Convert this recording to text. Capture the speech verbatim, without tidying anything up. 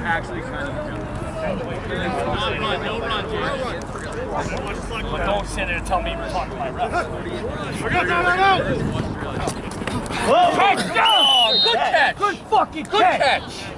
actually kind of jumped. Don't run, don't run, Jay. But don't sit there and tell me to talk to my ref. No, no, no, no! Whoa! Catch! Good catch! Good fucking Good catch!